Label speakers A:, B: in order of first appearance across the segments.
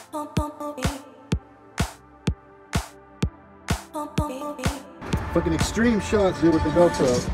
A: Fucking extreme shots, dude, with the GoPro.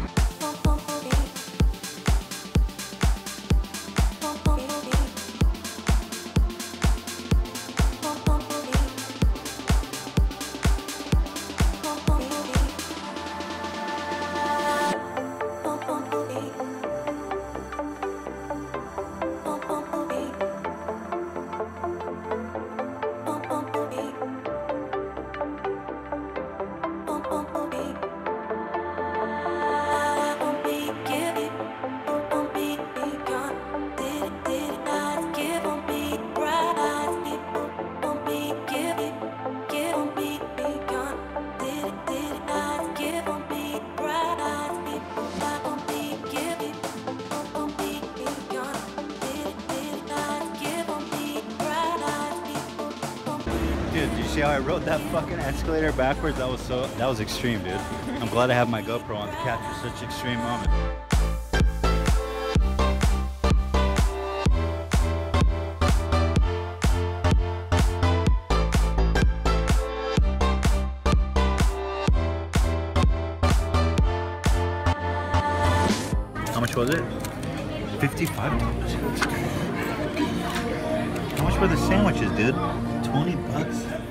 B: Dude, did you see how I rode that fucking escalator backwards? That was extreme, dude. I'm glad I have my GoPro on to capture such extreme moments. How much was it? $55. How much were the sandwiches, dude? 20 bucks.